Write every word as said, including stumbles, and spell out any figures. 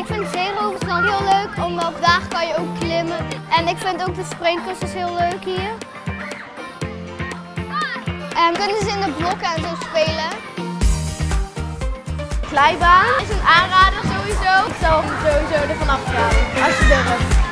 vind de zeerovers heel leuk, omdat daar kan je ook klimmen. En ik vind ook de springkussens heel leuk hier. En kunnen ze in de blokken en zo spelen. Glijbaan is een aanrader sowieso. Ik zou sowieso ervan afgaan, als je durft.